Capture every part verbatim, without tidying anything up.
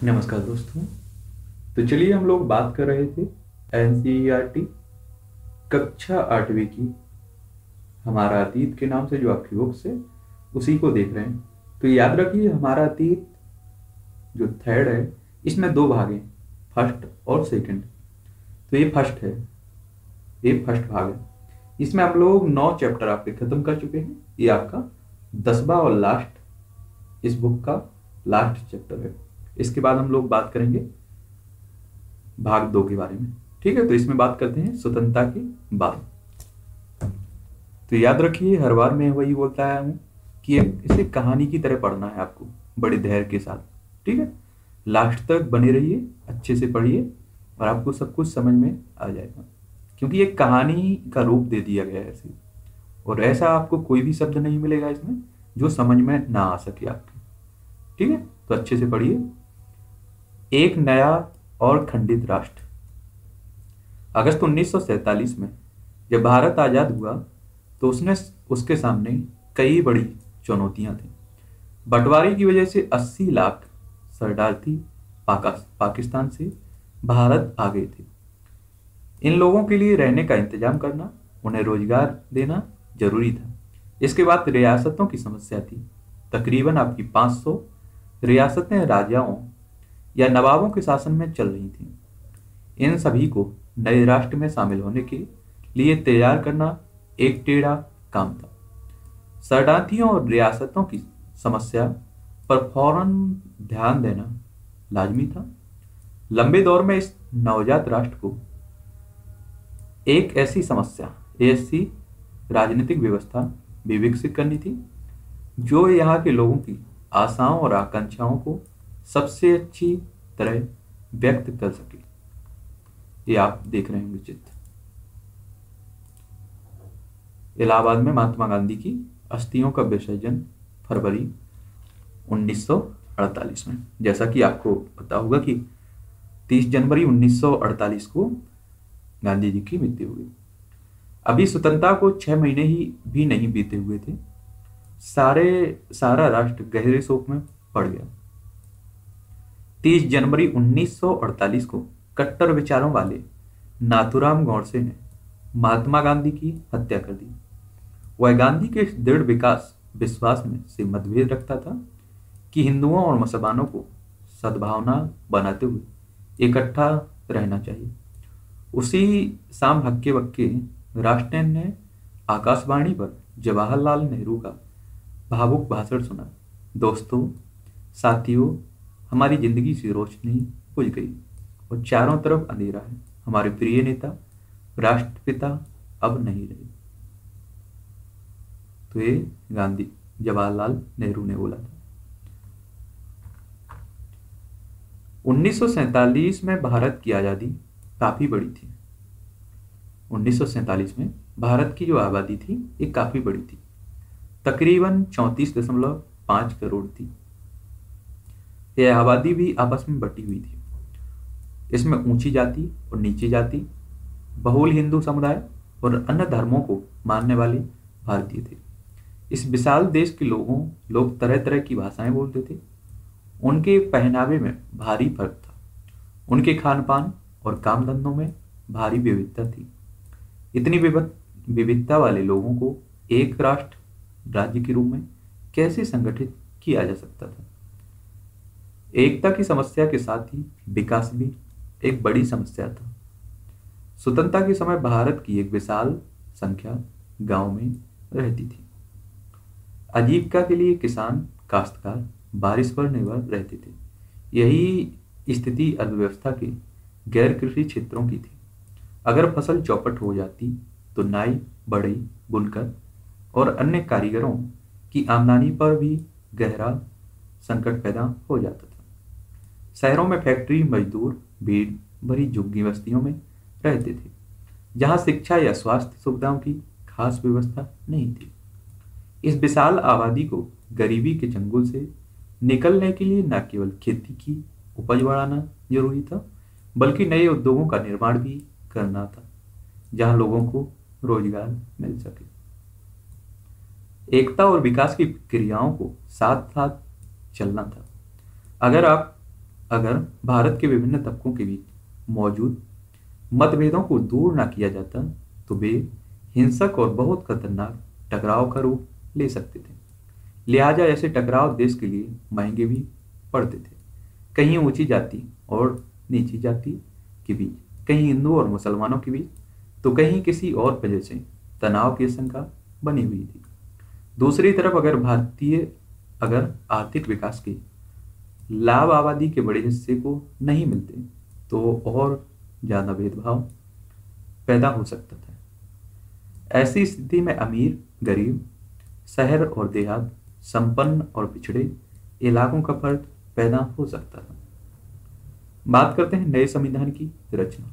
नमस्कार दोस्तों। तो चलिए हम लोग बात कर रहे थे एनसीईआरटी कक्षा आठवीं की हमारा अतीत के नाम से जो आपकी बुक्स है उसी को देख रहे हैं। तो याद रखिए हमारा अतीत जो थर्ड है इसमें दो भाग हैं, फर्स्ट और सेकंड। तो ये फर्स्ट है, ये फर्स्ट भाग है। इसमें हम लोग नौ चैप्टर आपके खत्म कर चुके हैं। ये आपका दसवां और लास्ट इस बुक का लास्ट चैप्टर है। इसके बाद हम लोग बात करेंगे भाग दो के बारे में। ठीक है, तो इसमें बात करते हैं स्वतंत्रता के बाद। तो याद रखिए हर बार मैं वही बोलता आया हूँ कि इसे कहानी की तरह पढ़ना है आपको, बड़े धैर्य के साथ। ठीक है, लास्ट तक बने रहिए, अच्छे से पढ़िए और आपको सब कुछ समझ में आ जाएगा, क्योंकि एक कहानी का रूप दे दिया गया है ऐसे। और ऐसा आपको कोई भी शब्द नहीं मिलेगा इसमें जो समझ में ना आ सके आपके। ठीक है, तो अच्छे से पढ़िए। एक नया और खंडित राष्ट्र। अगस्त उन्नीस सौ सैंतालीस में जब भारत आजाद हुआ तो उसने उसके सामने कई बड़ी चुनौतियां थी। बंटवारे की वजह से अस्सी लाख शरणार्थी पाकिस्तान से भारत आ गए थे। इन लोगों के लिए रहने का इंतजाम करना, उन्हें रोजगार देना जरूरी था। इसके बाद रियासतों की समस्या थी। तकरीबन आपकी पाँच सौ रियासतें राजाओं या नवाबों के शासन में चल रही थीं। इन सभी को नए राष्ट्र में शामिल होने के लिए तैयार करना एक टेढ़ा काम था। शरणार्थियों और रियासतों की समस्या पर फौरन ध्यान देना लाजमी था। लंबे दौर में इस नवजात राष्ट्र को एक ऐसी समस्या ऐसी राजनीतिक व्यवस्था भी विकसित करनी थी जो यहाँ के लोगों की आशाओं और आकांक्षाओं को सबसे अच्छी तरह व्यक्त कर सके। ये आप देख रहे होंगे चित्र। इलाहाबाद में महात्मा गांधी की अस्थियों का विसर्जन फरवरी उन्नीस सौ अड़तालीस में। जैसा कि आपको पता होगा कि तीस जनवरी उन्नीस सौ अड़तालीस को गांधी जी की मृत्यु हुई। अभी स्वतंत्रता को छह महीने ही भी नहीं बीते हुए थे, सारे सारा राष्ट्र गहरे शोक में पड़ गया। तीस जनवरी उन्नीस सौ अड़तालीस को कट्टर विचारों वाले नाथूराम गोडसे ने महात्मा गांधी की हत्या कर दी। वह गांधी के दृढ़ विकास विश्वास में से मतभेद रखता था कि हिंदुओं और मुसलमानों को सद्भावना बनाते हुए इकट्ठा रहना चाहिए। उसी शाम हक्के बक्के राष्ट्र ने आकाशवाणी पर जवाहरलाल नेहरू का भावुक भाषण सुना। दोस्तों, साथियों, हमारी जिंदगी से रोशनी बुझ गई और चारों तरफ अंधेरा है। हमारे प्रिय नेता राष्ट्रपिता अब नहीं रहे। तो ये गांधी जवाहरलाल नेहरू ने बोला था। उन्नीस सौ सैंतालीस में भारत की आजादी काफी बड़ी थी। उन्नीस सौ सैंतालीस में भारत की जो आबादी थी ये काफी बड़ी थी, तकरीबन चौंतीस दशमलव पांच करोड़ थी। यह आबादी भी आपस में बटी हुई थी। इसमें ऊंची जाति और नीची जाति, बहुल हिंदू समुदाय और अन्य धर्मों को मानने वाले भारतीय थे। इस विशाल देश के लोगों लोग तरह तरह की भाषाएं बोलते थे। उनके पहनावे में भारी फर्क था। उनके खान पान और काम धंधों में भारी विविधता थी। इतनी विविधता वाले लोगों को एक राष्ट्र राज्य के रूप में कैसे संगठित किया जा सकता था? एकता की समस्या के साथ ही विकास भी एक बड़ी समस्या था। स्वतंत्रता के समय भारत की एक विशाल संख्या गांव में रहती थी। आजीविका के लिए किसान, काश्तकार बारिश पर निर्भर रहते थे। यही स्थिति अर्थव्यवस्था के गैर कृषि क्षेत्रों की थी। अगर फसल चौपट हो जाती तो नाई, बढ़ई, बुनकर और अन्य कारीगरों की आमदनी पर भी गहरा संकट पैदा हो जाता था। शहरों में फैक्ट्री मजदूर भीड़ भरी झुग्गी बस्तियों में रहते थे, जहां शिक्षा या स्वास्थ्य सुविधाओं की खास व्यवस्था नहीं थी। इस विशाल आबादी को गरीबी के चंगुल से निकलने के लिए न केवल खेती की उपज बढ़ाना जरूरी था, बल्कि नए उद्योगों का निर्माण भी करना था, जहां लोगों को रोजगार मिल सके। एकता और विकास की क्रियाओं को साथ साथ चलना था। अगर आप अगर भारत के विभिन्न तबकों के बीच मौजूद मतभेदों को दूर न किया जाता तो वे हिंसक और बहुत खतरनाक टकराव का रूप ले सकते थे। लिहाजा ऐसे टकराव देश के लिए महंगे भी पड़ते थे। कहीं ऊंची जाति और नीची जाति के बीच, कहीं हिंदू और मुसलमानों के बीच, तो कहीं किसी और वजह से तनाव की आशंका बनी हुई थी। दूसरी तरफ अगर भारतीय अगर आर्थिक विकास के लाभ आबादी के बड़े हिस्से को नहीं मिलते तो और ज्यादा भेदभाव पैदा हो सकता था। ऐसी स्थिति में अमीर गरीब, शहर और देहात, संपन्न और पिछड़े इलाकों का फर्क पैदा हो सकता था। बात करते हैं नए संविधान की रचना।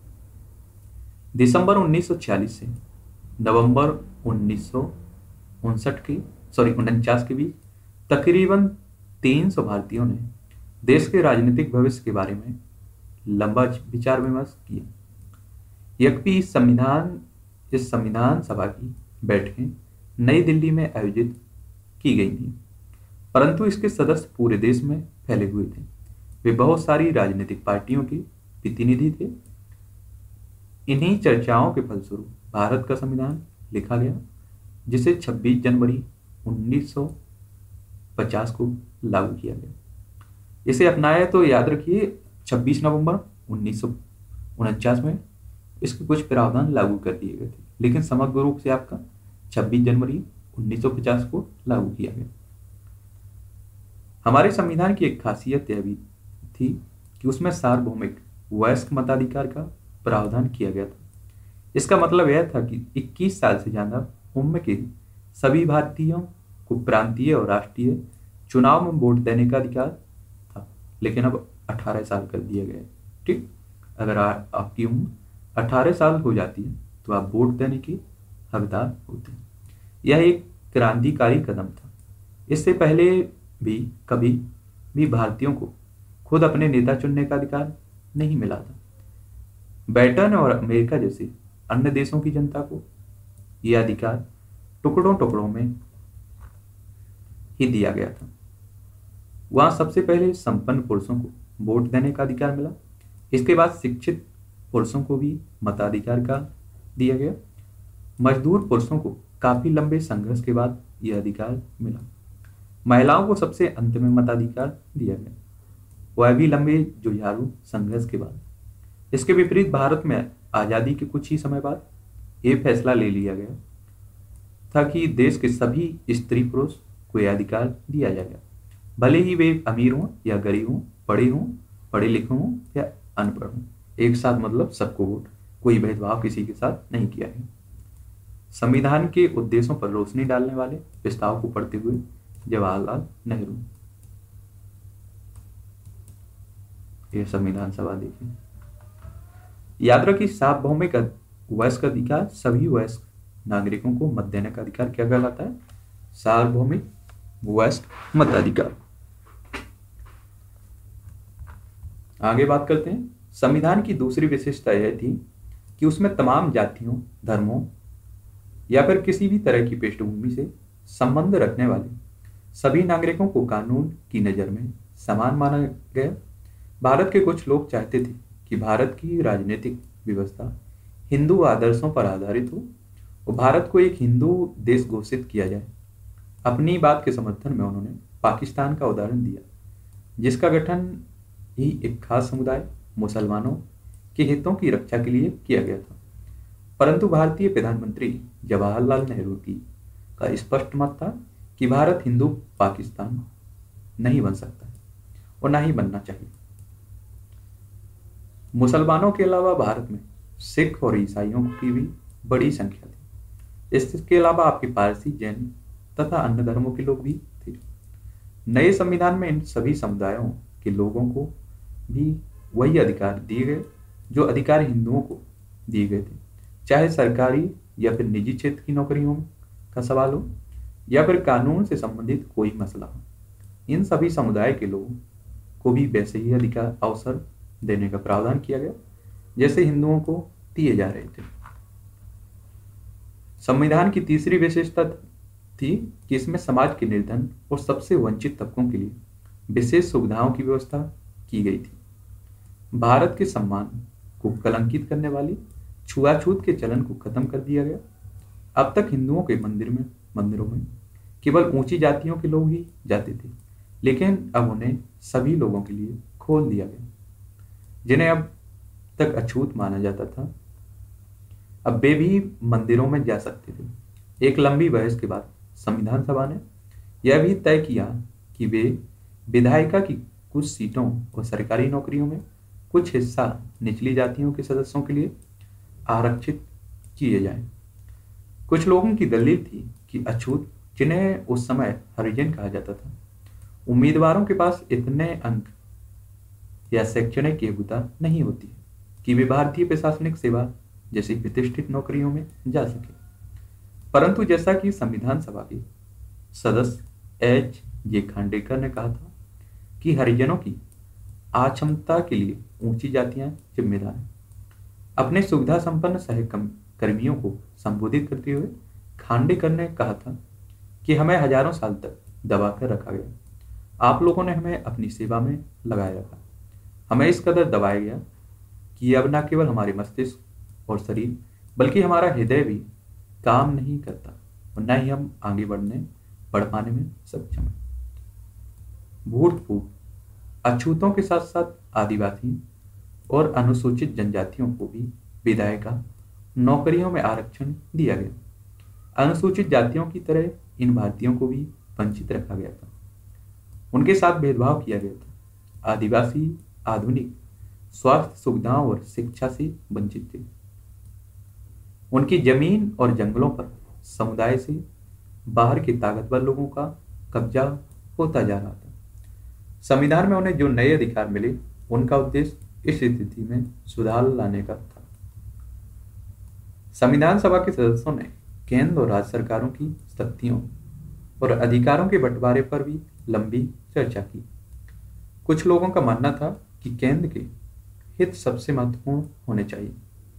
दिसंबर उन्नीस सौ छियालीस से नवंबर उन्नीस सौ उनसठ के सॉरी उनचास के बीच तकरीबन तीन सौ भारतीयों ने देश के राजनीतिक भविष्य के बारे में लंबा विचार विमर्श किया। यद्यपि इस संविधान इस संविधान सभा की बैठकें नई दिल्ली में आयोजित की गई थी, परंतु इसके सदस्य पूरे देश में फैले हुए थे। वे बहुत सारी राजनीतिक पार्टियों के प्रतिनिधि थे। इन्हीं चर्चाओं के फलस्वरूप भारत का संविधान लिखा गया, जिसे छब्बीस जनवरी उन्नीस सौ पचास को लागू किया गया। इसे अपनाया तो याद रखिए छब्बीस नवंबर उन्नीस सौ उनचास में इसके कुछ प्रावधान लागू कर दिए गए थे, लेकिन समग्र रूप से आपका छब्बीस जनवरी उन्नीस सौ पचास को लागू किया गया। हमारे संविधान की एक खासियत यह भी थी कि उसमें सार्वभौमिक वयस्क मताधिकार का प्रावधान किया गया था। इसका मतलब यह था कि इक्कीस साल से ज्यादा उम्र के सभी भारतीयों को प्रांतीय और राष्ट्रीय चुनाव में वोट देने का अधिकार था, लेकिन अब अठारह साल कर दिया गया है। ठीक, अगर आ, आपकी उम्र अठारह साल हो जाती है तो आप वोट देने के हकदार होते हैं। यह एक क्रांतिकारी कदम था। इससे पहले भी कभी भी भारतीयों को खुद अपने नेता चुनने का अधिकार नहीं मिला था। ब्रिटेन और अमेरिका जैसे अन्य देशों की जनता को यह अधिकार टुकड़ों टुकड़ों में ही दिया गया था। वहां सबसे पहले संपन्न पुरुषों को वोट देने का अधिकार मिला। इसके बाद शिक्षित पुरुषों को भी मताधिकार का दिया गया। मजदूर पुरुषों को काफी लंबे संघर्ष के बाद यह अधिकार मिला। महिलाओं को सबसे अंत में मताधिकार दिया गया, वह भी लंबे जुझारू संघर्ष के बाद। इसके विपरीत भारत में आजादी के कुछ ही समय बाद यह फैसला ले लिया गया था कि देश के सभी स्त्री पुरुष को यह अधिकार दिया जाएगा, भले ही वे अमीर हों या गरीब हों, पढ़े हों, पढ़े लिखे हों या अनपढ़ हों। एक साथ मतलब सबको वोट, कोई भेदभाव किसी के साथ नहीं किया है। संविधान के उद्देश्यों पर रोशनी डालने वाले प्रस्ताव को पढ़ते हुए जवाहरलाल नेहरू, यह संविधान सभा देखिए। याद रखिए सार्वभौमिक वयस्क अधिकार, सभी वयस्क नागरिकों को मत देने का अधिकार क्या कहलाता है? सार्वभौमिक वयस्क मताधिकार। आगे बात करते हैं। संविधान की दूसरी विशेषता यह थी कि उसमें तमाम जातियों, धर्मों या फिर किसी भी तरह की पृष्ठभूमि से संबंध रखने वाले सभी नागरिकों को कानून की नजर में समान माना गया। भारत के कुछ लोग चाहते थे कि भारत की राजनीतिक व्यवस्था हिंदू आदर्शों पर आधारित हो और भारत को एक हिंदू देश घोषित किया जाए। अपनी बात के समर्थन में उन्होंने पाकिस्तान का उदाहरण दिया, जिसका गठन ही एक खास समुदाय मुसलमानों के हितों की रक्षा के लिए किया गया था। परंतु भारतीय प्रधानमंत्री जवाहरलाल नेहरू की का स्पष्ट मत था कि भारत हिंदू पाकिस्तान नहीं बन सकता और ना ही बनना चाहिए। मुसलमानों के अलावा भारत में सिख और ईसाइयों की भी बड़ी संख्या थी। इसके अलावा आपके पारसी, जैन तथा अन्य धर्मों के लोग भी थे। नए संविधान में इन सभी समुदायों के लोगों को भी वही अधिकार दिए गए जो अधिकार हिंदुओं को दिए गए थे, चाहे सरकारी या फिर निजी क्षेत्र की नौकरियों का सवाल हो या फिर कानून से संबंधित कोई मसला हो। इन सभी समुदाय के लोगों को भी वैसे ही अधिकार अवसर देने का प्रावधान किया गया जैसे हिंदुओं को दिए जा रहे थे। संविधान की तीसरी विशेषता थी कि इसमें समाज के निर्धन और सबसे वंचित तबकों के लिए विशेष सुविधाओं की व्यवस्था की गई थी। भारत के सम्मान को कलंकित करने वाली छुआछूत के चलन को खत्म कर दिया गया। अब तक हिंदुओं के मंदिर में मंदिरों में केवल ऊंची जातियों के लोग ही जाते थे, लेकिन अब उन्हें सभी लोगों के लिए खोल दिया गया। जिन्हें अब तक अछूत माना जाता था, अब वे भी मंदिरों में जा सकते थे। एक लंबी बहस के बाद संविधान सभा ने यह भी तय किया कि वे विधायिका की कुछ सीटों और सरकारी नौकरियों में कुछ हिस्सा निचली जातियों के सदस्यों के लिए आरक्षित किए जाएं। कुछ लोगों की दलील थी कि अछूत, जिन्हें उस समय हरिजन कहा जाता था, उम्मीदवारों के पास इतने अंक या शैक्षणिक योग्यता नहीं होती कि वे भारतीय प्रशासनिक सेवा जैसी प्रतिष्ठित नौकरियों में जा सके। परंतु जैसा कि संविधान सभा के सदस्य एच जे खांडेकर ने कहा था कि हरिजनों की अक्षमता के लिए ऊंची जातियां जिम्मेदार हैं। अपने सुविधा संपन्न सहकर्मियों को संबोधित करते हुए खांडेकर ने कहा था कि हमें हजारों साल तक दबाकर रखा गया। आप लोगों ने हमें अपनी सेवा में लगाए रखा। हमें इस कदर दबाया गया कि अब न केवल हमारे मस्तिष्क और शरीर बल्कि हमारा हृदय भी काम नहीं करता और न ही हम आगे बढ़ने बढ़ पाने में सक्षम हैं। भूतपूर्व अछूतों के साथ साथ आदिवासी और अनुसूचित जनजातियों को भी विधायिका नौकरियों में आरक्षण दिया गया। अनुसूचित जातियों की तरह इन भारतीयों को भी वंचित रखा गया था। उनके साथ भेदभाव किया गया था। आदिवासी आधुनिक स्वास्थ्य सुविधाओं और शिक्षा से वंचित थे। उनकी जमीन और जंगलों पर समुदाय से बाहर के ताकतवर लोगों का कब्जा होता जा रहा था। संविधान में उन्हें जो नए अधिकार मिले, उनका उद्देश्य इस स्थिति में सुधार लाने का था। संविधान सभा के सदस्यों ने केंद्र और राज्य सरकारों की शक्तियों और अधिकारों के बंटवारे पर भी लंबी चर्चा की। कुछ लोगों का मानना था कि केंद्र के हित सबसे महत्वपूर्ण होने चाहिए।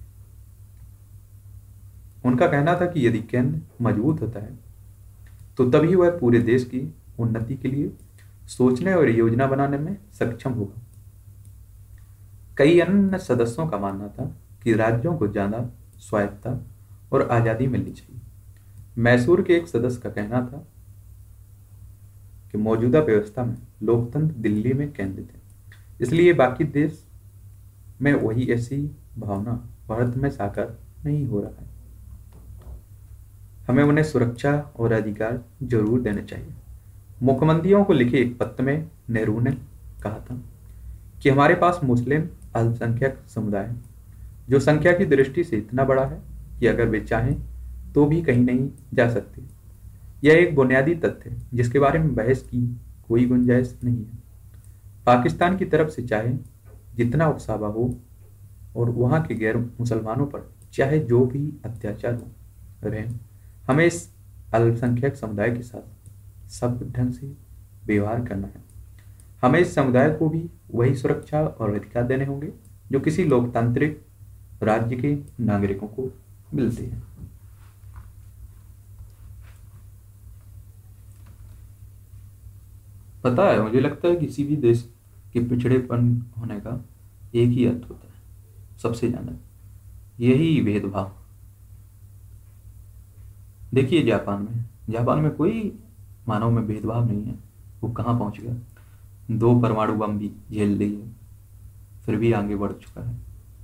उनका कहना था कि यदि केंद्र मजबूत होता है तो तभी वह पूरे देश की उन्नति के लिए सोचने और योजना बनाने में सक्षम होगा। कई अन्य सदस्यों का मानना था कि राज्यों को ज्यादा स्वायत्तता और आजादी मिलनी चाहिए। मैसूर के एक सदस्य का कहना था कि मौजूदा व्यवस्था में लोकतंत्र दिल्ली में केंद्रित है, इसलिए बाकी देश में वही ऐसी भावना भारत में साकार नहीं हो रहा है। हमें उन्हें सुरक्षा और अधिकार जरूर देने चाहिए। मुख्यमंत्रियों को लिखे एक पत्र में नेहरू ने कहा था कि हमारे पास मुस्लिम अल्पसंख्यक समुदाय है, जो संख्या की दृष्टि से इतना बड़ा है कि अगर वे चाहें तो भी कहीं नहीं जा सकते। यह एक बुनियादी तथ्य है जिसके बारे में बहस की कोई गुंजाइश नहीं है। पाकिस्तान की तरफ से चाहे जितना उकसावा हो और वहां के गैर मुसलमानों पर चाहे जो भी अत्याचार हो रहे, हमें इस अल्पसंख्यक समुदाय के साथ सब ढंग से व्यवहार करना है। हमें इस समुदाय को भी वही सुरक्षा और अधिकार देने होंगे जो किसी लोकतांत्रिक राज्य के नागरिकों को मिलते हैं। पता है, मुझे लगता है किसी भी देश के पिछड़ेपन होने का एक ही अर्थ होता है, सबसे ज्यादा यही भेदभाव। देखिए जापान में जापान में कोई मानव में भेदभाव नहीं है। वो कहाँ पहुंच गया, दो परमाणु बम भी झेल लिए, फिर भी आगे बढ़ चुका है।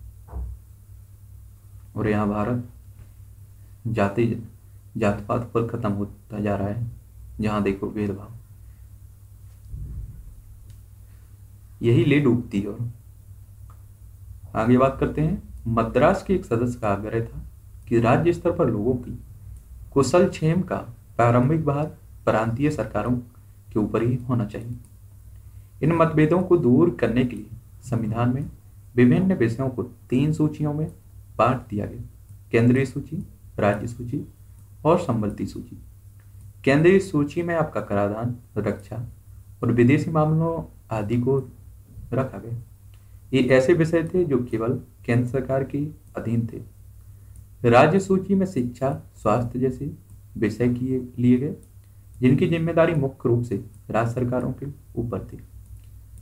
और यहाँ भारत जाति जात पात पर खत्म होता जा रहा है, जहां देखो भेदभाव, यही ले डूबती है। और आगे बात करते हैं। मद्रास के एक सदस्य का आग्रह था कि राज्य स्तर पर लोगों की कुशल क्षेम का प्रारंभिक भार प्रांतीय सरकारों के ऊपर ही होना चाहिए। इन मतभेदों को दूर करने के लिए संविधान में विभिन्न विषयों को तीन सूचियों में बांट दिया गया: केंद्रीय सूची, राज्य सूची और संबंधी सूची। केंद्रीय सूची में आपका कराधान, रक्षा और विदेशी मामलों आदि को रखा गया। ये ऐसे विषय थे जो केवल केंद्र सरकार के अधीन थे। राज्य सूची में शिक्षा, स्वास्थ्य जैसे विषय किए लिए गए, जिनकी जिम्मेदारी मुख्य रूप से राज्य सरकारों के ऊपर थी।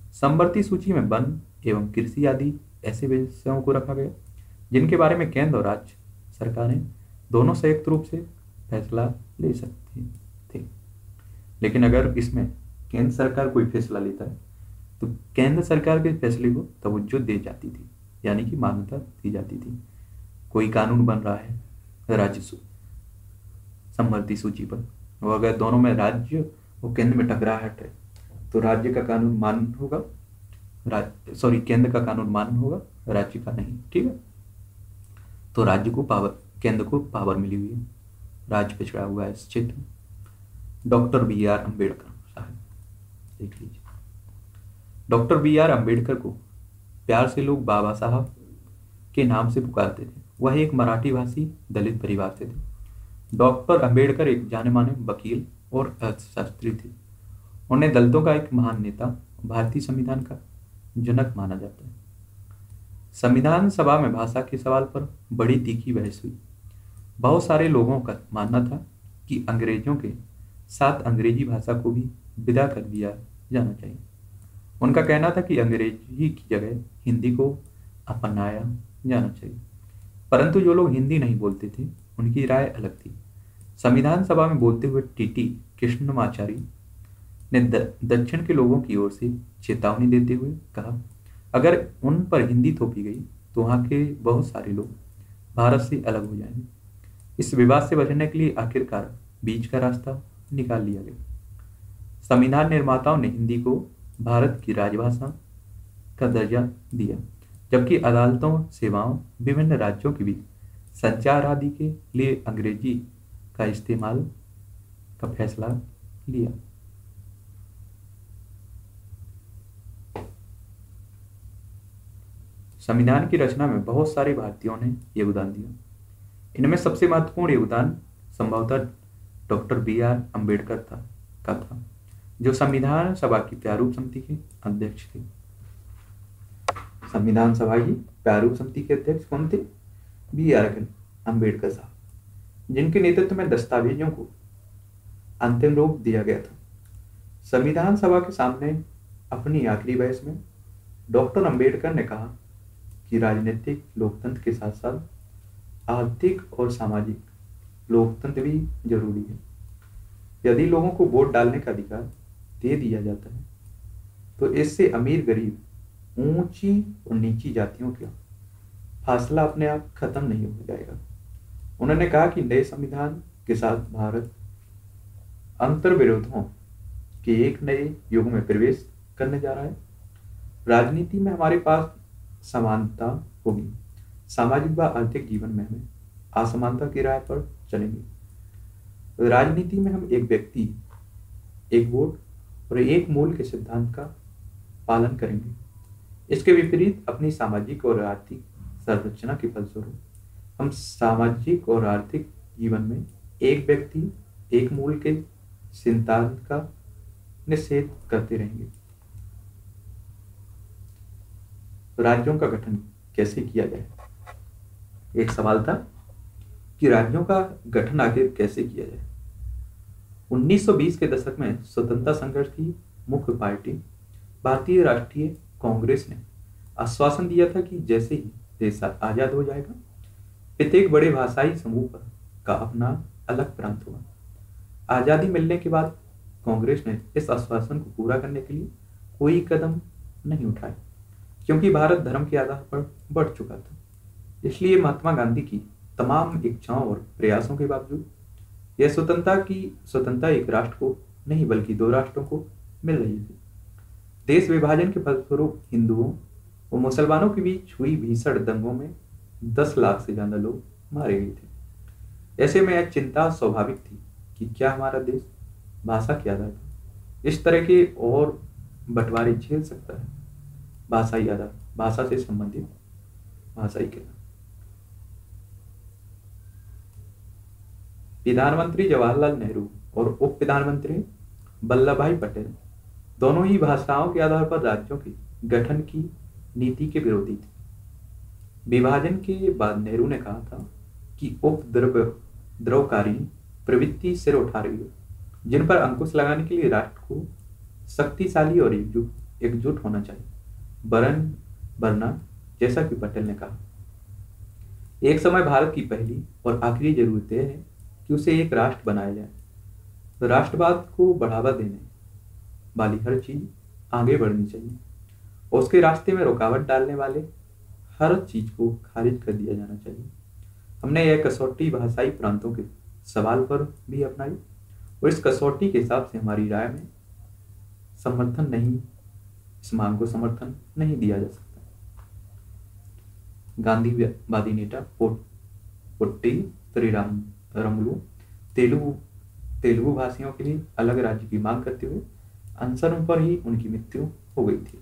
समवर्ती सूची में वन एवं कृषि आदि ऐसे विषयों को रखा गया जिनके बारे में केंद्र और राज्य सरकारें दोनों संयुक्त रूप से फैसला ले सकती थी। लेकिन अगर इसमें केंद्र सरकार कोई फैसला लेता है तो केंद्र सरकार के फैसले को तवज्जो दी जाती थी, यानी कि मान्यता दी जाती थी। कोई कानून बन रहा है राज्य समवर्ती सूची पर, और अगर दोनों में राज्य और केंद्र में टकराहट है तो राज्य का कानून मान्य होगा, सॉरी केंद्र का कानून मान्य होगा, राज्य का नहीं। ठीक है, तो राज्य को पावर, केंद्र को पावर मिली हुई है, राज्य पिछड़ा हुआ है इस क्षेत्र में। डॉक्टर बी आर अम्बेडकर साहब, देख लीजिए। डॉक्टर बी आर अम्बेडकर को प्यार से लोग बाबा साहब के नाम से पुकारते थे। वह एक मराठी भाषी दलित परिवार से थे। डॉक्टर अम्बेडकर एक जाने माने वकील और अर्थशास्त्री थे। उन्हें दलितों का एक महान नेता, भारतीय संविधान का जनक माना जाता है। संविधान सभा में भाषा के सवाल पर बड़ी तीखी बहस हुई। बहुत सारे लोगों का मानना था कि अंग्रेजों के साथ अंग्रेजी भाषा को भी विदा कर दिया जाना चाहिए। उनका कहना था कि अंग्रेजी की जगह हिंदी को अपनाया जाना चाहिए, परंतु जो लोग हिंदी नहीं बोलते थे उनकी राय अलग थी। संविधान सभा में बोलते हुए टीटी कृष्णमाचारी ने दक्षिण के लोगों की ओर से चेतावनी देते हुए कहा, अगर उन पर हिंदी थोपी गई तो वहाँ के बहुत सारे लोग भारत से अलग हो जाएंगे। इस विवाद से बचने के लिए आखिरकार बीच का रास्ता निकाल लिया गया। संविधान निर्माताओं ने हिंदी को भारत की राजभाषा का दर्जा दिया, जबकि अदालतों, सेवाओं, विभिन्न राज्यों के बीच संचार आदि के लिए अंग्रेजी का इस्तेमाल का फैसला लिया। संविधान की रचना में बहुत सारे भारतीयों ने योगदान दिया। इनमें सबसे महत्वपूर्ण योगदान संभवतः डॉक्टर बी आर अम्बेडकर था का था, जो संविधान सभा की प्रारूप समिति के अध्यक्ष थे। संविधान सभा की प्रारूप समिति के अध्यक्ष कौन थे? बी आर अम्बेडकर साहब, जिनके नेतृत्व में दस्तावेजों को अंतिम रूप दिया गया था। संविधान सभा के सामने अपनी आखिरी बहस में डॉक्टर अम्बेडकर ने कहा कि राजनीतिक लोकतंत्र के साथ साथ आर्थिक और सामाजिक लोकतंत्र भी जरूरी है। यदि लोगों को वोट डालने का अधिकार दे दिया जाता है तो इससे अमीर गरीब, ऊंची और नीची जातियों का फासला अपने आप खत्म नहीं हो जाएगा। उन्होंने कहा कि नए संविधान के साथ भारत अंतर विरोधों के एक नए युग में प्रवेश करने जा रहा है। राजनीति में हमारे पास समानता होगी, सामाजिक व आर्थिक जीवन में हमें असमानता की राह पर चलेंगे। राजनीति में हम एक व्यक्ति, एक वोट और एक मूल के सिद्धांत का पालन करेंगे। इसके विपरीत अपनी सामाजिक और आर्थिक संरचना के फलस्वरूप हम सामाजिक और आर्थिक जीवन में एक व्यक्ति, एक मूल के सिद्धांत का निषेध करते रहेंगे। राज्यों का गठन कैसे किया जाए? एक सवाल था कि राज्यों का गठन आखिर कैसे किया जाए। उन्नीस सौ बीस के दशक में स्वतंत्रता संघर्ष की मुख्य पार्टी भारतीय राष्ट्रीय कांग्रेस ने आश्वासन दिया था कि जैसे ही देश आजाद हो जाएगा, प्रत्येक बड़े भाषाई समूह पर का अपना अलग प्रांत होगा। आजादी मिलने के बाद कांग्रेस ने इस आश्वासन को पूरा करने के लिए कोई कदम नहीं उठाया, क्योंकि भारत धर्म के आधार पर बढ़ चुका था। इसलिए महात्मा गांधी की तमाम इच्छाओं और प्रयासों के बावजूद यह स्वतंत्रता की स्वतंत्रता एक राष्ट्र को नहीं बल्कि दो राष्ट्रों को मिल रही थी। देश विभाजन के फलस्वरूप हिंदुओं और मुसलमानों के बीच हुई भीषण दंगों में दस लाख से ज्यादा लोग मारे गए थे। ऐसे में यह चिंता स्वाभाविक थी कि क्या हमारा देश भाषा के आधार पर इस तरह के और बंटवारे झेल सकता है। भाषाई आधार, भाषा से संबंधित भाषाई के आधार। प्रधानमंत्री जवाहरलाल नेहरू और उप प्रधानमंत्री वल्लभ भाई पटेल दोनों ही भाषाओं के आधार पर राज्यों के गठन की नीति के विरोधी थे। विभाजन के बाद नेहरू ने कहा था कि उपद्रव द्रवकारी प्रवृत्ति सिर उठा रही है, जिन पर अंकुश लगाने के लिए राष्ट्र को शक्तिशाली और एकजुट एकजुट होना चाहिए, वरन वरना जैसा कि पटेल ने कहा, एक समय भारत की पहली और आखिरी जरूरत यह है कि उसे एक राष्ट्र बनाया जाए। तो राष्ट्रवाद को बढ़ावा देने वाली हर चीज आगे बढ़नी चाहिए और उसके रास्ते में रुकावट डालने वाले हर चीज को खारिज कर दिया जाना चाहिए। हमने यह कसौटी भाषाई प्रांतों के सवाल पर भी अपनाई और इस कसौटी के हिसाब से हमारी राय में समर्थन नहीं इस मांग को समर्थन नहीं दिया जा सकता। गांधीवादी नेता पोट्टी श्रीरामुलु तेलुगु तेलुगु भाषियों के लिए अलग राज्य की मांग करते हुए अनशन पर ही उनकी मृत्यु हो गई थी।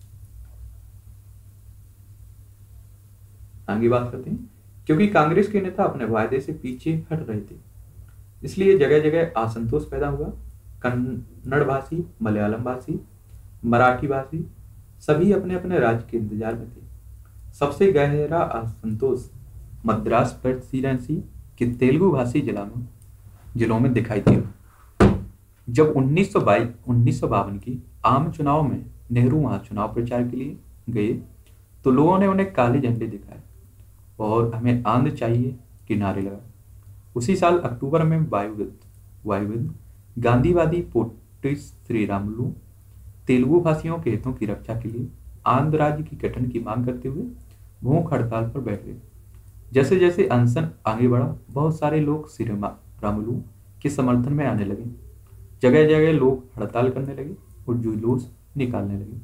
आगे बात करते हैं। क्योंकि कांग्रेस के नेता अपने वायदे से पीछे हट रहे थे, इसलिए जगह जगह असंतोष पैदा हुआ। कन्नड़ भाषी, मलयालम भाषी, मराठी भाषी सभी अपने अपने राज्य के इंतजार में थे। सबसे गहरा असंतोष मद्रास प्रेसिडेंसी के तेलुगु भाषी जिला में जिलों में दिखाई दिया। जब उन्नीस सौ बाईस उन्नीस सौ बावन की आम चुनाव में नेहरू वहां चुनाव प्रचार के लिए गए तो लोगों ने उन्हें काले झंडे दिखाए और हमें आंध्र चाहिए के नारे लगाए। उसी साल अक्टूबर में वायुविद वायुविद गांधीवादी पोट्टी श्रीरामुलु तेलुगु भाषियों के हितों की रक्षा के लिए आंध्र राज्य की गठन की मांग करते हुए भूख हड़ताल पर बैठ गए। जैसे जैसे अनशन आगे बढ़ा, बहुत सारे लोग श्रीरामुलु के समर्थन में आने लगे। जगह जगह लोग हड़ताल करने लगे और जुलूस निकालने लगे।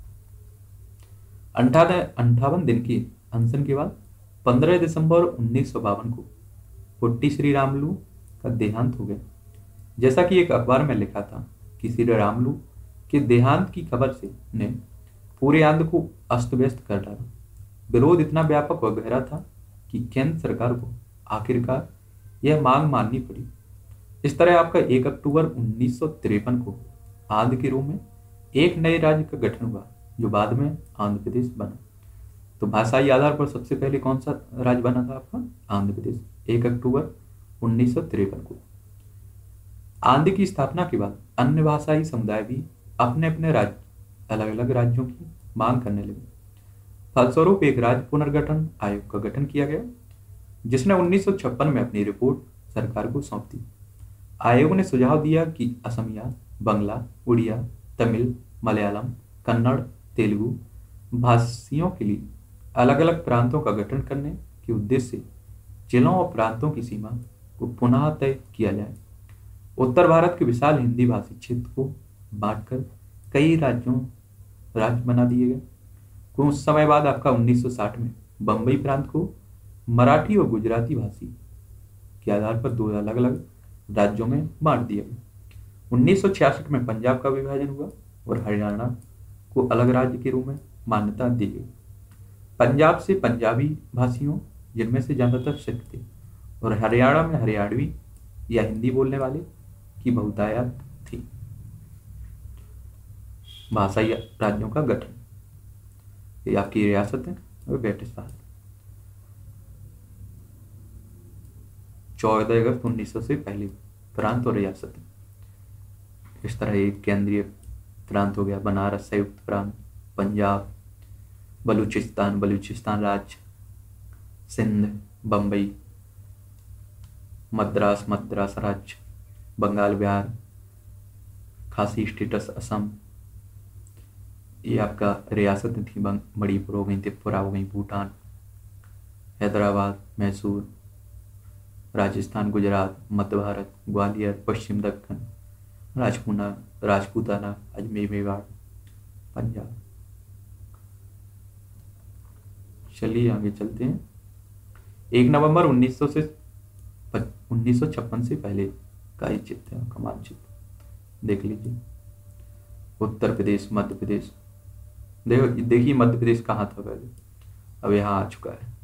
अंठावन दिन की अनशन के बाद पंद्रह दिसंबर उन्नीस सौ बावन को पोट्टी श्रीरामुलु का देहांत हो गया। जैसा कि एक अखबार में लिखा था कि श्रीरामुलु के देहांत की खबर से ने पूरे आंध्र को अस्त व्यस्त कर डाला। विरोध इतना व्यापक और गहरा था कि केंद्र सरकार को आखिरकार यह मांग माननी पड़ी। इस तरह आपका एक अक्टूबर उन्नीस सौ तिरपन को आंध्र के रूप में एक नए राज्य का गठन हुआ, जो बाद में आंध्र प्रदेश बना। तो भाषाई आधार पर सबसे पहले कौन सा राज्य बना था आपका? आंध्र प्रदेश, एक अक्टूबर उन्नीस सौ तिरपन को। आंध्र की स्थापना के बाद अन्य भाषाई समुदाय भी अपने अपने राज्य अलग अलग राज्यों की मांग करने लगे। फलस्वरूप एक राज्य पुनर्गठन आयोग का गठन किया गया, जिसने उन्नीस सौ छप्पन में अपनी रिपोर्ट सरकार को सौंप दी। आयोग ने सुझाव दिया कि असमिया, बंगला, उड़िया, तमिल, मलयालम, कन्नड़, तेलुगु भाषियों के लिए अलग अलग प्रांतों का गठन करने के उद्देश्य से जिलों और प्रांतों की सीमा को पुनः तय किया जाए। उत्तर भारत के विशाल हिंदी भाषी क्षेत्र को बांटकर कई राज्यों राज्य बना दिए गए। कुछ समय बाद आपका उन्नीस सौ साठ में बंबई प्रांत को मराठी और गुजराती भाषी के आधार पर दो अलग अलग राज्यों में बांट दिया गया। उन्नीस सौ छियासठ में पंजाब का विभाजन हुआ और हरियाणा को अलग राज्य के रूप में मान्यता दी गई। पंजाब से पंजाबी भाषियों, जिनमें से ज्यादातर सिख थे, और हरियाणा में हरियाणवी या हिंदी बोलने वाले की बहुतायत थी। भाषाई राज्यों का गठन, ये आपकी रियासत है और ब्रिटिश भारत। चौदह अगस्त उन्नीस सौ से पहले प्रांत और रियासत, इस तरह एक केंद्रीय प्रांत हो गया बनारस संयुक्त प्रांत, पंजाब, बलूचिस्तान बलूचिस्तान राज्य, सिंध, बंबई, मद्रास मद्रास राज्य, बंगाल बिहार, खासी स्टेटस असम, ये आपका रियासत थी। मणिपुर हो गई, त्रिपुरा हो गई, भूटान, हैदराबाद, मैसूर, राजस्थान, गुजरात, मध्य भारत, ग्वालियर, पश्चिम दक्कन, राजपूना राजपूताना, अजमेर, मेवाड़, पंजाब। चलिए आगे चलते हैं। एक नवंबर उन्नीस सौ से उन्नीस सौ छप्पन से पहले का ही चित्र है, का मानचित्र देख लीजिए। उत्तर प्रदेश, मध्य प्रदेश, देखो देखिए मध्य प्रदेश कहाँ था पहले, अब यहाँ आ चुका है।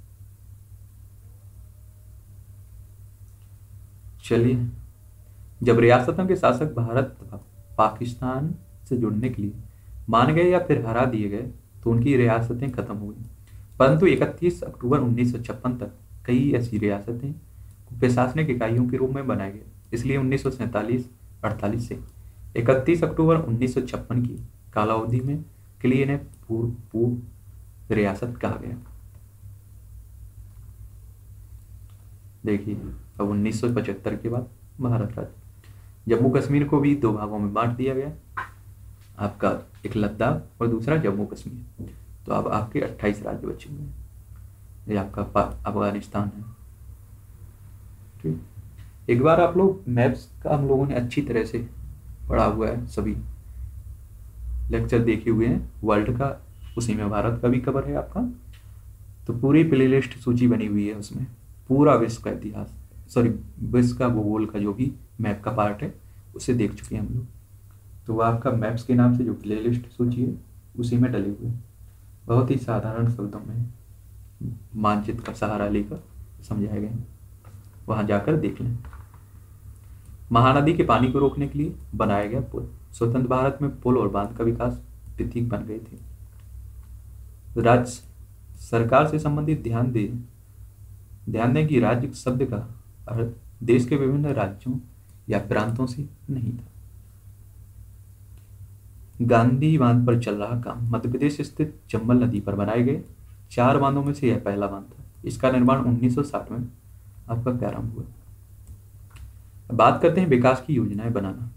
चलिए, जब रियासतों के शासक भारत तथा पाकिस्तान से जुड़ने के लिए मान गए या फिर हरा दिए गए तो उनकी रियासतें खत्म हो गई। परंतु इकतीस अक्टूबर उन्नीस सौ छप्पन तक कई ऐसी रियासतें प्रशासनिक इकाइयों के रूप में बनाए गए। इसलिए उन्नीस सौ सैंतालीस अड़तालीस से इकतीस अक्टूबर उन्नीस सौ छप्पन की कालावधि में के लिए इन्हें पूर्व पूर्व रियासत कहा गया। देखिए, अब उन्नीस सौ पचहत्तर के बाद भारत राज्य, जम्मू कश्मीर को भी दो भागों में बांट दिया गया, आपका एक लद्दाख और दूसरा जम्मू कश्मीर। तो अब आपके अट्ठाईस राज्य बचे हुए हैं। ये आपका अफगानिस्तान है। ठीक, एक बार आप लोग मैप्स का हम लोगों ने अच्छी तरह से पढ़ा हुआ है, सभी लेक्चर देखे हुए हैं वर्ल्ड का, उसी में भारत का भी कवर है आपका। तो पूरी प्लेलिस्ट सूची बनी हुई है, उसमें पूरा विश्व का इतिहास, सॉरी विश्व का भूगोल का जो भी मैप का पार्ट है उसे देख चुके हैं हम लोग। तो वो आपका मैप्स के नाम से जो प्लेलिस्ट सूची है उसी में डले हुए हैं। बहुत ही साधारण शब्दों में मानचित्र का सहारा लेकर समझाए गए, वहां जाकर देख लें। महानदी के पानी को रोकने के लिए बनाया गया पुल। स्वतंत्र भारत में पुल और बांध का विकास प्रतीक बन गए थे। राज्य सरकार से संबंधित ध्यान दे ध्यान दें कि राज्य शब्द का अर्थ देश के विभिन्न राज्यों या प्रांतों से नहीं था। गांधी बांध पर चल रहा काम। मध्य प्रदेश स्थित चंबल नदी पर बनाए गए चार बांधों में से यह पहला बांध था। इसका निर्माण उन्नीस सौ साठ में आपका प्रारंभ हुआ। बात करते हैं विकास की योजनाएं बनाना।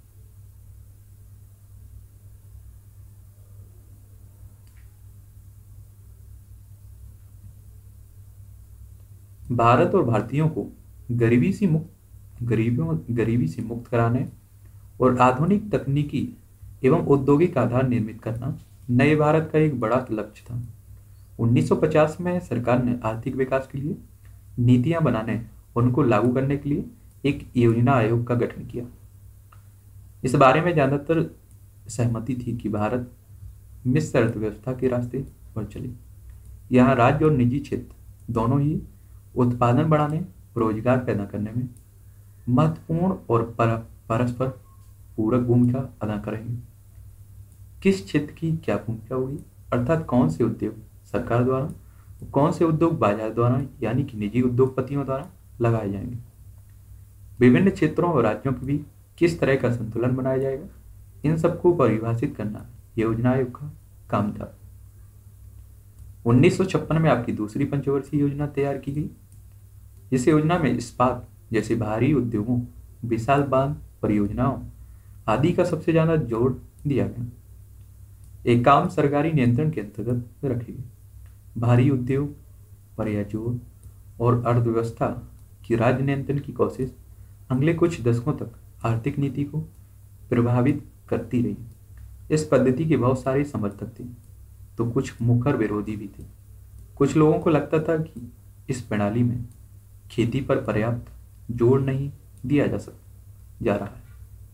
भारत और भारतीयों को गरीबी से मुक्त गरीबियों गरीबी से मुक्त कराने और आधुनिक तकनीकी एवं औद्योगिक आधार निर्मित करना नए भारत का एक बड़ा लक्ष्य था। उन्नीस सौ पचास में सरकार ने आर्थिक विकास के लिए नीतियां बनाने और उनको लागू करने के लिए एक योजना आयोग का गठन किया। इस बारे में ज्यादातर सहमति थी कि भारत मिश्र अर्थव्यवस्था के रास्ते पर चले। यहाँ राज्य और निजी क्षेत्र दोनों ही उत्पादन बढ़ाने, रोजगार पैदा करने में महत्वपूर्ण और परस्पर पूरक भूमिका अदा करेंगे। किस क्षेत्र की क्या भूमिका होगी, अर्थात कौन से उद्योग सरकार द्वारा, कौन से उद्योग बाजार द्वारा यानी कि निजी उद्योगपतियों द्वारा लगाए जाएंगे। विभिन्न क्षेत्रों और राज्यों के बीच किस तरह का संतुलन बनाया जाएगा, इन सबको परिभाषित करना योजना आयोग का काम था। उन्नीस सौ छप्पन में आपकी दूसरी पंचवर्षीय योजना तैयार की गई। इस योजना में इस्पात जैसे भारी उद्योगों, विशाल बांध परियोजनाओं आदि का सबसे ज्यादा जोर दिया गया। एक काम सरकारी नियंत्रण के अंतर्गत रखे गए। भारी उद्योग, परियोजनाओं और अर्थव्यवस्था की राज्य नियंत्रण की कोशिश अगले कुछ दशकों तक आर्थिक नीति को प्रभावित करती रही। इस पद्धति के बहुत सारे समर्थक थे तो कुछ मुखर विरोधी भी थे। कुछ लोगों को लगता था कि इस प्रणाली में खेती पर पर्याप्त जोर नहीं दिया जा सकता जा रहा है।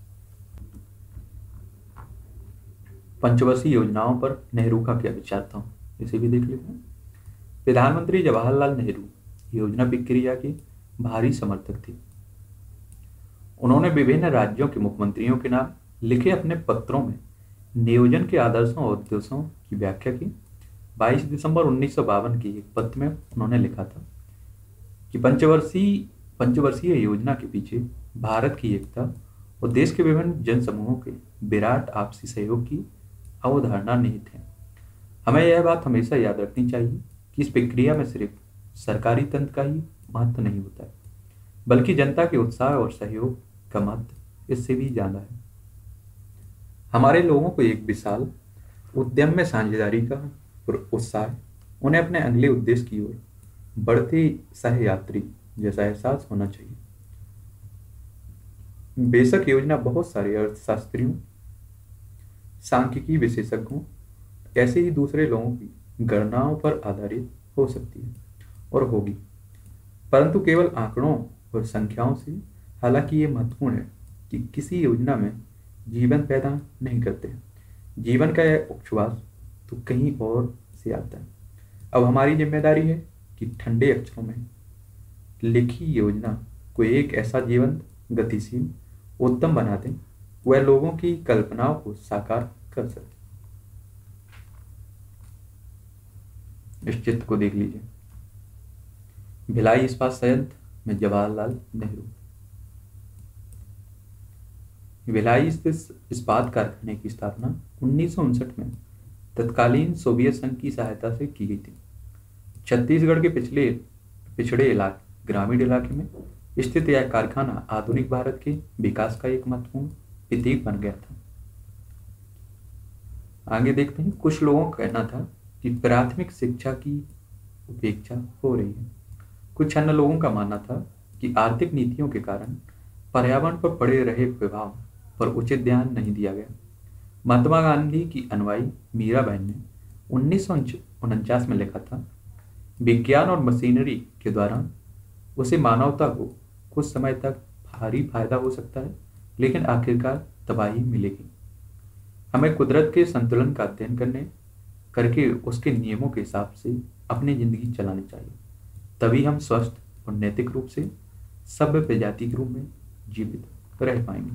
पंचवर्षीय योजनाओं पर नेहरू का क्या विचार था, इसे भी देख लेते हैं। प्रधानमंत्री जवाहरलाल नेहरू योजना प्रक्रिया के भारी समर्थक थे। उन्होंने विभिन्न राज्यों के मुख्यमंत्रियों के नाम लिखे अपने पत्रों में नियोजन के आदर्शों और उद्देश्यों की व्याख्या की। बाईस दिसंबर उन्नीस सौ बावन की एक पत्र में उन्होंने लिखा था कि पंचवर्षीय पंचवर्षीय योजना के पीछे भारत की एकता और देश के विभिन्न जन समूहों के विराट आपसी सहयोग की अवधारणा निहित है। हमें यह बात हमेशा याद रखनी चाहिए कि इस प्रक्रिया में सिर्फ सरकारी तंत्र का ही महत्व नहीं होता है, बल्कि जनता के उत्साह और सहयोग का महत्व इससे भी ज्यादा है। हमारे लोगों को एक विशाल उद्यम में साझेदारी का उत्साह उन्हें अपने अगले उद्देश्य की ओर बढ़ते सहयात्री जैसा एहसास होना चाहिए। बेशक योजना बहुत सारे अर्थशास्त्रियों, सांख्यिकी विशेषज्ञों, ऐसे ही दूसरे लोगों की गणनाओं पर आधारित हो सकती है और होगी, परंतु केवल आंकड़ों और संख्याओं से। हालांकि ये महत्वपूर्ण है कि किसी योजना में जीवन पैदा नहीं करते। जीवन का यह उच्छ्वास तो कहीं और से आता है। अब हमारी जिम्मेदारी है कि ठंडे अक्षरों में लिखी योजना को एक ऐसा जीवंत, गतिशील, उत्तम बना दें वह लोगों की कल्पनाओं को साकार कर सके। इस चित्र को देख लीजिए। भिलाई इस्पात संयंत्र में जवाहरलाल नेहरू। भिलाई स्थित इस्पात कारखाने की स्थापना उन्नीस सौ उनसठ में तत्कालीन सोवियत संघ की सहायता से की गई थी। छत्तीसगढ़ के पिछले पिछड़े इलाके ग्रामीण इलाके में स्थित यह कारखाना आधुनिक भारत के विकास का एक महत्वपूर्ण प्रतीक बन गया था। आगे देखते हैं, कुछ लोगों का कहना था कि प्राथमिक शिक्षा की उपेक्षा हो रही है। कुछ अन्य लोगों का मानना था कि आर्थिक नीतियों के कारण पर्यावरण पर पड़े रहे प्रभाव पर उचित ध्यान नहीं दिया गया। महात्मा गांधी की अनुयायी मीराबहन ने उन्नीस सौ उनचास में लिखा था, विज्ञान और मशीनरी के द्वारा उसे मानवता को कुछ समय तक भारी फायदा हो सकता है, लेकिन आखिरकार तबाही मिलेगी। हमें कुदरत के संतुलन का अध्ययन करने करके उसके नियमों के हिसाब से अपनी जिंदगी चलानी चाहिए, तभी हम स्वस्थ और नैतिक रूप से सभ्य प्रजाति के रूप में जीवित रह पाएंगे।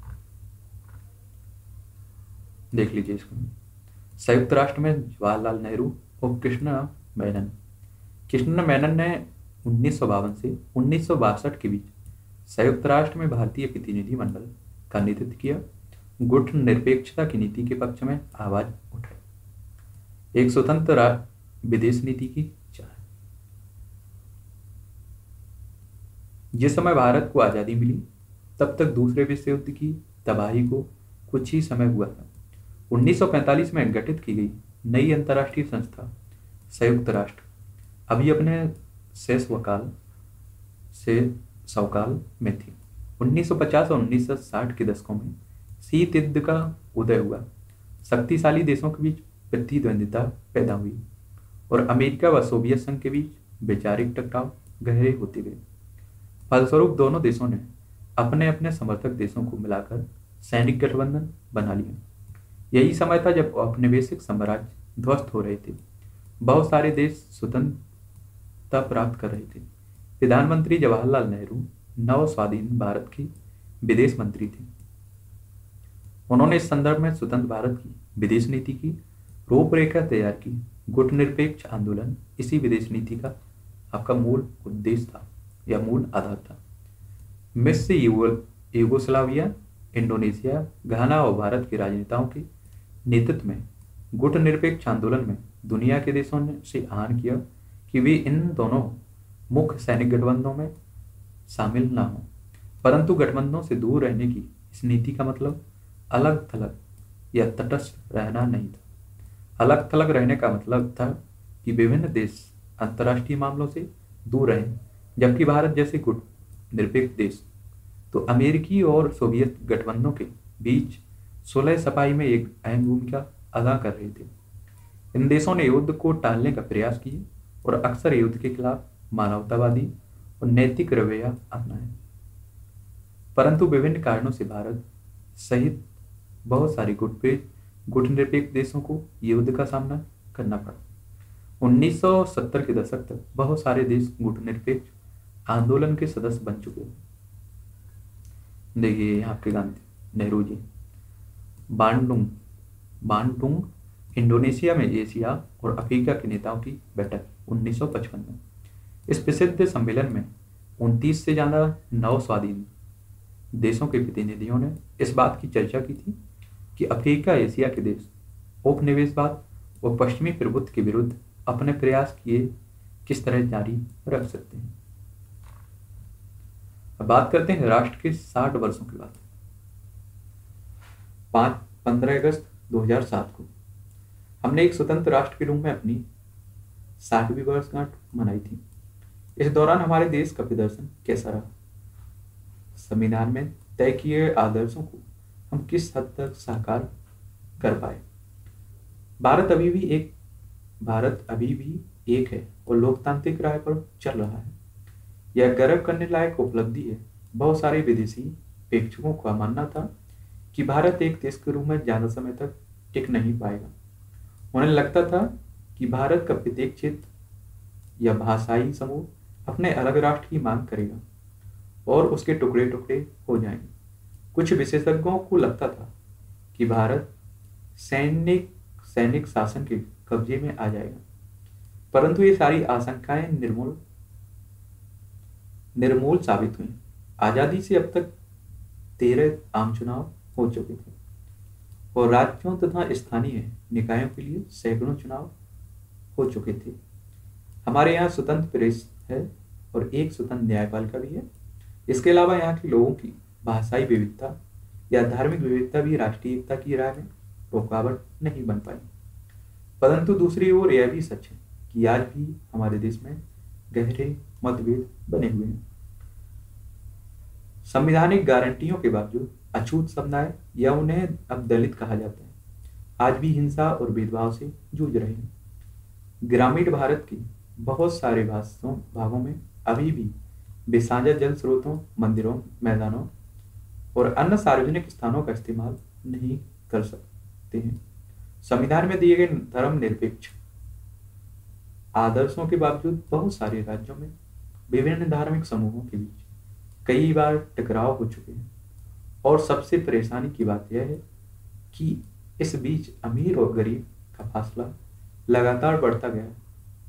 देख लीजिए इसको। संयुक्त राष्ट्र में जवाहरलाल नेहरू और कृष्णा मेनन कृष्णा मेनन ने उन्नीस सौ बावन से उन्नीस सौ बासठ के बीच संयुक्त राष्ट्र में भारतीय प्रतिनिधि मंडल का नेतृत्व किया। गुट निरपेक्षता की नीति के पक्ष में आवाज उठाई। एक स्वतंत्र विदेश नीति की चाह। जिस समय भारत को आजादी मिली तब तक दूसरे विश्व युद्ध की तबाही को कुछ ही समय हुआ था। उन्नीस सौ पैंतालीस में गठित की गई नई अंतर्राष्ट्रीय संस्था संयुक्त राष्ट्र अभी अपने शेष वकाल से सौकाल में थी। उन्नीस सौ पचास और उन्नीस सौ साठ के दशकों में शीत युद्ध का उदय हुआ। शक्तिशाली देशों के बीच प्रतिद्वंदिता पैदा हुई और अमेरिका व सोवियत संघ के बीच वैचारिक टकराव गहरे होते गए। फलस्वरूप दोनों देशों ने अपने अपने समर्थक देशों को मिलाकर सैनिक गठबंधन बना लिया। यही समय था जब औपनिवेशिक साम्राज्य ध्वस्त हो रहे थे। बहुत सारे देश स्वतंत्रता प्राप्त कर रहे थे। प्रधानमंत्री जवाहरलाल नेहरू नव स्वाधीन भारत के विदेश मंत्री थे। उन्होंने इस संदर्भ में स्वतंत्र भारत की विदेश नीति की रूपरेखा तैयार की। गुट निरपेक्ष आंदोलन इसी विदेश नीति का आपका मूल उद्देश्य था या मूल आधार था। मिस्र, यूगोस्लाविया, इंडोनेशिया, घाना और भारत के राजनेताओं के नेतृत्व में गुट निरपेक्ष आंदोलन में दुनिया के देशों ने से आह्वान किया कि वे इन दोनों मुख्य सैनिक गठबंधनों में शामिल न हों, परंतु गठबंधनों से दूर रहने की इस नीति का मतलब अलग थलग या तटस्थ रहना नहीं था। अलग थलग रहने का मतलब था कि विभिन्न देश अंतर्राष्ट्रीय मामलों से दूर रहें, जबकि भारत जैसे गुट निरपेक्ष देश तो अमेरिकी और सोवियत गठबंधनों के बीच सुलह सफाई में एक अहम भूमिका अदा कर रहे थे। इन देशों ने युद्ध को टालने का प्रयास किए और अक्सर युद्ध के खिलाफ मानवतावादी और नैतिक रवैया अपनाया, परंतु विभिन्न कारणों से भारत सहित बहुत सारे गुट गुट निरपेक्ष देशों को युद्ध का सामना करना पड़ा। उन्नीस सौ सत्तर के दशक तक बहुत सारे देश गुट निरपेक्ष आंदोलन के सदस्य बन चुके थे। देखिए यहाँ के Gandhi Nehru ji. Bandung Bandung Indonesia में एशिया और अफ्रीका के नेताओं की बैठक उन्नीस सौ पचपन में। इस प्रसिद्ध सम्मेलन में उनतीस से ज्यादा नव स्वाधीन देशों के प्रतिनिधियों ने इस बात की चर्चा की थी कि अफ्रीका एशिया के देश उपनिवेशवाद और पश्चिमी प्रभुत्व के विरुद्ध अपने प्रयास किए किस तरह जारी रख सकते हैं। अब बात करते हैं राष्ट्र के साठ वर्षों की बात। पांच पंद्रह अगस्त दो हजार सात को हमने एक स्वतंत्र राष्ट्र के रूप में अपनी साठवीं वर्षगांठ मनाई थी। इस दौरान हमारे देश का प्रदर्शन कैसा रहा? संविधान में तय किए आदर्शों को हम किस हद तक साकार कर पाए? भारत अभी भी एक भारत अभी भी एक है और लोकतांत्रिक राह पर चल रहा है। यह गर्व करने लायक उपलब्धि है। बहुत सारे विदेशी प्रेक्षकों का मानना था कि भारत एक देश के रूप में ज्यादा समय तक टिक नहीं पाएगा। उन्हें लगता था कि भारत का प्रत्येक क्षेत्र या भाषाई समूह अपने अलग राष्ट्र की मांग करेगा और उसके टुकड़े टुकड़े हो जाएंगे। कुछ विशेषज्ञों को लगता था कि भारत सैनिक सैनिक शासन के कब्जे में आ जाएगा, परंतु ये सारी आशंकाएं निर्मूल निर्मूल साबित हुई। आजादी से अब तक तेरह आम चुनाव हो चुके थे और राज्यों तथा स्थानीय निकायों के लिए सैकड़ों चुनाव हो चुके थे। हमारे यहाँ स्वतंत्र प्रेस है और एक स्वतंत्र न्यायपालिका भी है। इसके अलावा यहाँ के लोगों की भाषाई विविधता या धार्मिक विविधता भी राष्ट्रीय एकता की राह में रुकावट नहीं बन पाई। परंतु दूसरी ओर यह भी सच है कि आज भी हमारे देश में गहरे मतभेद बने हुए हैं। संवैधानिक गारंटियों के बावजूद अछूत समुदाय या उन्हें अब दलित कहा जाता है आज भी हिंसा और भेदभाव से जूझ रहे हैं। ग्रामीण भारत के बहुत सारे भाषों भागों में अभी भी बेसांजा जल स्रोतों, मंदिरों, मैदानों और अन्य सार्वजनिक स्थानों का इस्तेमाल नहीं कर सकते हैं। संविधान में दिए गए धर्मनिरपेक्ष आदर्शों के बावजूद बहुत सारे राज्यों में विभिन्न धार्मिक समूहों के बीच कई बार टकराव हो चुके हैं और सबसे परेशानी की बात यह है कि इस बीच अमीर और गरीब का फासला लगातार बढ़ता गया है।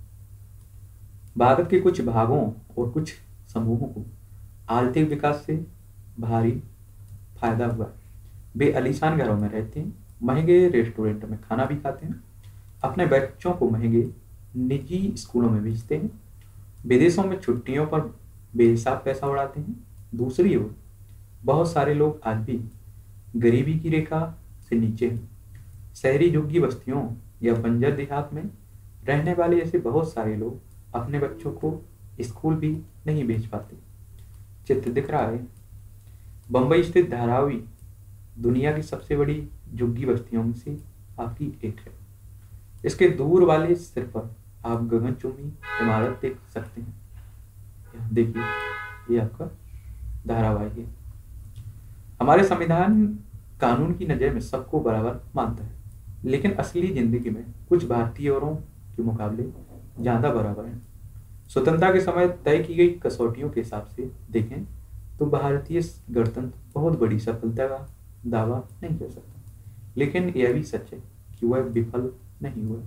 भारत के कुछ भागों और कुछ समूहों को आर्थिक विकास से भारी फायदा हुआ। वे आलीशान घरों में रहते हैं, महंगे रेस्टोरेंट में खाना भी खाते हैं, अपने बच्चों को महंगे निजी स्कूलों में भेजते हैं, विदेशों में छुट्टियों पर बेहिसाब पैसा उड़ाते हैं। दूसरी ओर बहुत सारे लोग आज भी गरीबी की रेखा से नीचे हैं। शहरी झुग्गी बस्तियों या बंजर देहात में रहने वाले ऐसे बहुत सारे लोग अपने बच्चों को स्कूल भी नहीं भेज पाते। चित्र दिख रहा है। बंबई स्थित धारावी दुनिया की सबसे बड़ी झुग्गी बस्तियों में से आपकी एक है। इसके दूर वाले सिर पर आप गगनचुंबी इमारत देख सकते हैं। यहाँ देखिए, ये आपका धारावाहिक है। हमारे संविधान कानून की नजर में सबको बराबर मानता है, लेकिन असली जिंदगी में कुछ भारतीयों के मुकाबले ज्यादा बराबर है। स्वतंत्रता के समय तय की गई कसौटियों के हिसाब से देखें तो भारतीय गणतंत्र बहुत बड़ी सफलता का दावा नहीं कर सकता, लेकिन यह भी सच है कि वह विफल नहीं हुआ।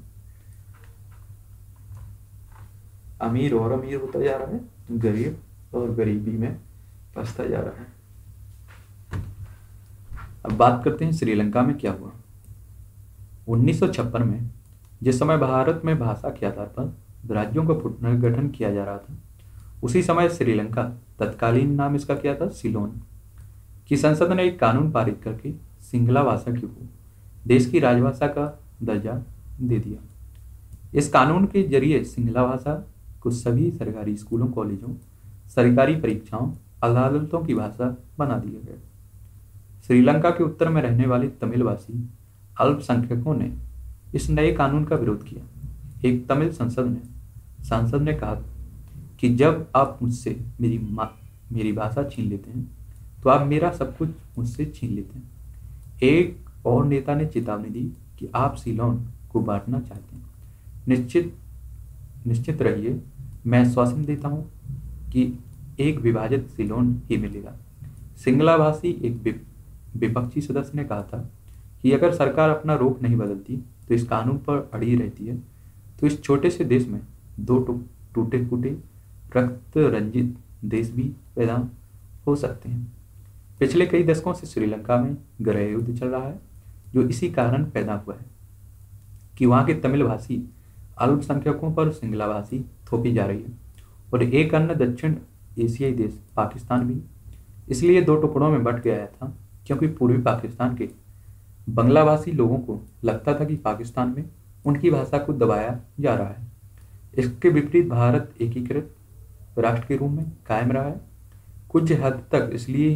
अमीर और अमीर होता जा रहा है, गरीब और गरीबी में फंसता जा रहा है। अब बात करते हैं श्रीलंका में क्या हुआ। उन्नीस सौ छप्पन में जिस समय भारत में भाषा के आधार पर राज्यों का पुनर्गठन किया जा रहा था, उसी समय श्रीलंका, तत्कालीन नाम इसका क्या था, सिलोन की संसद ने एक कानून पारित करके सिंगला भाषा को देश की राजभाषा का दर्जा दे दिया। इस कानून के जरिए सिंगला भाषा को सभी सरकारी स्कूलों, कॉलेजों, सरकारी परीक्षाओं, अदालतों की भाषा बना दिया गया। श्रीलंका के उत्तर में रहने वाले तमिलभाषी अल्पसंख्यकों ने इस नए कानून का विरोध किया। एक तमिल संसद ने सांसद ने कहा कि जब आप मुझसे मेरी माँ मेरी भाषा छीन लेते हैं तो आप मेरा सब कुछ मुझसे छीन लेते हैं। एक और नेता ने चेतावनी दी कि आप सिलोन को बांटना चाहते हैं। निश्चित निश्चित रहिए, मैं आश्वासन देता हूँ कि एक विभाजित सिलोन ही मिलेगा। सिंगला भाषी एक विपक्षी सदस्य ने कहा था कि अगर सरकार अपना रुख नहीं बदलती तो इस कानून पर अड़ी रहती है तो इस छोटे से देश में दो टूटे फूटे रक्त रंजित देश भी पैदा हो सकते हैं। पिछले कई दशकों से श्रीलंका में गृह युद्ध चल रहा है, जो इसी कारण पैदा हुआ है कि वहाँ के तमिल भाषी अल्पसंख्यकों पर सिंगला भाषी थोपी जा रही है और एक अन्य दक्षिण एशियाई देश पाकिस्तान भी इसलिए दो टुकड़ों में बंट गया था क्योंकि पूर्वी पाकिस्तान के बंगला भाषी लोगों को लगता था कि पाकिस्तान में उनकी भाषा को दबाया जा रहा है। इसके विपरीत भारत एकीकृत राष्ट्र के रूप में कायम रहा है, कुछ हद तक इसलिए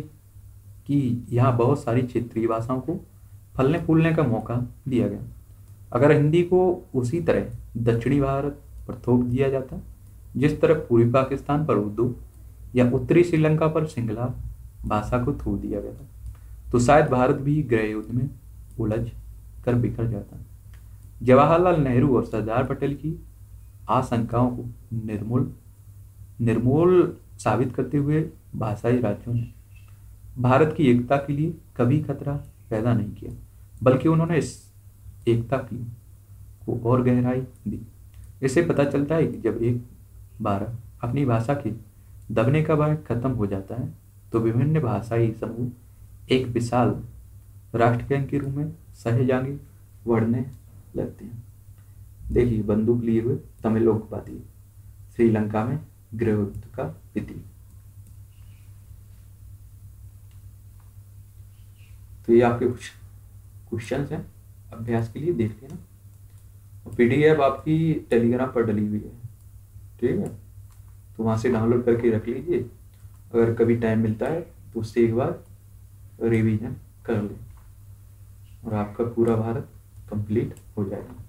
कि यहाँ बहुत सारी क्षेत्रीय भाषाओं को फलने फूलने का मौका दिया गया। अगर हिंदी को उसी तरह दक्षिणी भारत पर थोप दिया जाता जिस तरह पूर्वी पाकिस्तान पर उर्दू या उत्तरी श्रीलंका पर सिंगला भाषा को थोप दिया गया था, तो शायद भारत भी गृह युद्ध में उलझ कर बिखर जाता। जवाहरलाल नेहरू और सरदार पटेल की आशंकाओं को निर्मूल निर्मूल साबित करते हुए भाषाई राज्यों ने भारत की एकता के लिए कभी खतरा पैदा नहीं किया, बल्कि उन्होंने इस एकता की को और गहराई दी। इससे पता चलता है कि जब एक बार अपनी भाषा के दबने का भय खत्म हो जाता है तो विभिन्न भाषाई समूह एक विशाल राष्ट्रगान के रूप में सहे जाएंगे बढ़ने लगते हैं। देखिए, बंदूक लिए हुए तमिल लोग पाती श्रीलंका में गृह युद्ध का प्रतीक। तो ये आपके कुछ क्वेश्चंस हैं अभ्यास के लिए, देख लेना। पीडीएफ आपकी टेलीग्राम पर डली हुई है, ठीक है, तो वहां से डाउनलोड करके रख लीजिए। अगर कभी टाइम मिलता है तो उससे एक बार रिवीजन कर लें और आपका पूरा भारत कंप्लीट हो जाएगा।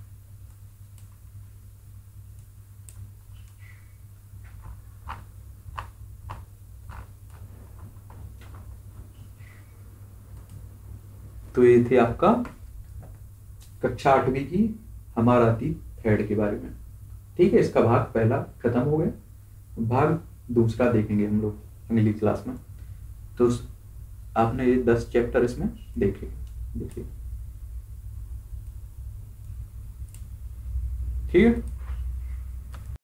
तो ये थे आपका कक्षा आठवीं की हमारा अतीत थ्रेड के बारे में, ठीक है। इसका भाग पहला खत्म हो गया, भाग दूसरा देखेंगे हम लोग अगली क्लास में। तो आपने ये दस चैप्टर इसमें देखे देखिए, ठीक है।